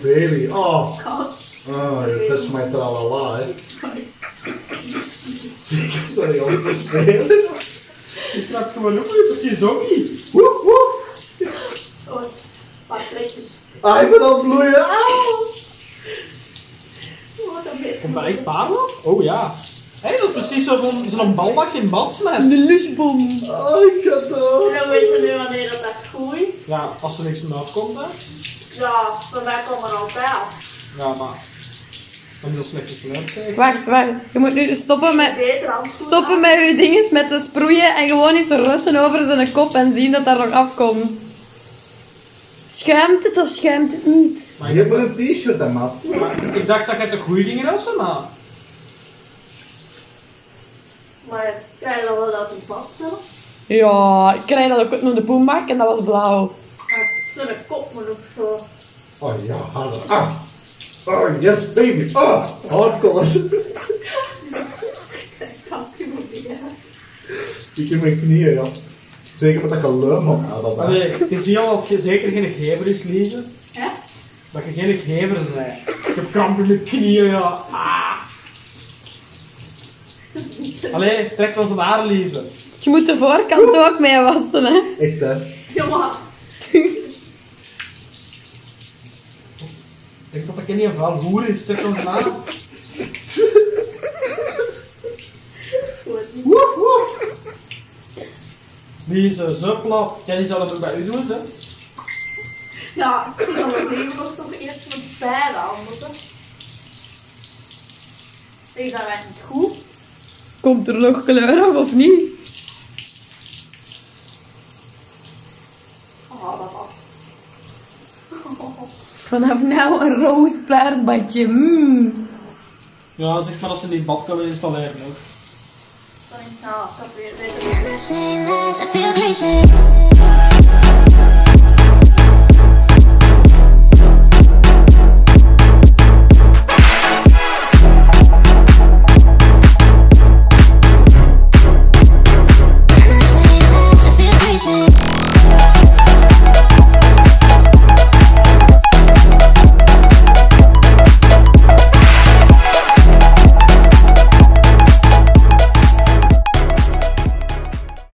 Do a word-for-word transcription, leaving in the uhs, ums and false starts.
baby. Oh. God. Oh, je touched my tralala, hè. Zeker, sorry, al te zeggen. Je trapt gewoon op, je precies zombie. Woef, woef. Oh, paar trekjes. Ah, ik ben aan het bloeien. Ah. Wat een beetje. Komt daar echt parel op? Oh ja. Hé, hey, dat is precies zo'n zo'n bal dat je in bad smijt. De lusbom. Oh, ik ga dood. En dan weten we nu wanneer dat echt goed is. Ja, als er niks meer afkomt, hè. Ja, bij mij komen er altijd af. Ja, maar... Dan is dat slecht gesleurd, zeg. Wacht, wacht. Je moet nu stoppen met, Beter handschoenen stoppen aan. met je dinges met te sproeien en gewoon eens rusten over zijn kop en zien dat daar nog afkomt. Schuimt het of schuimt het niet? Maar Je ik, hebt heb, maar een t-shirt en maat. maar ik dacht dat je de goede dingen was, maar... Maar krijg je dan wel uit een bad zelfs? Ja, ik kreeg dat ook naar de boemak en dat was blauw. Maar zijn kop moet ook zo. Oh ja, harder. Ah. Oh, yes, baby. Oh, hardcore. Ik kan het niet meer. Ik in mijn knieën, ja. Zeker met dat geluid, man. Ja, dat Allee, je ziet al dat je zeker geen gever is, Lize. Hè? Dat je geen gever bent. Ik heb kramp in mijn knieën, ja. Ah. Allee, trek wel zijn haar, Lize. Je moet de voorkant ook mee wassen, hè. echt, hè. Ja, maar. Ik denk dat ik niet een vuil hoer is, trek wel zijn haar. Goed. Woef, woef. Lize, zo plat. Jij die zou dat ook bij u doen, hè? Ja, ik vind dat we leven nog toch eerst met beide handen. Is dat echt niet goed? Komt er nog kleur af of niet? Oh, dat was. Vanaf nou een roos plaarsbadje. Mm. Ja, zeg maar als ze die bad kunnen installeren ook. Dan is het nou, dat weer. I feel crazy.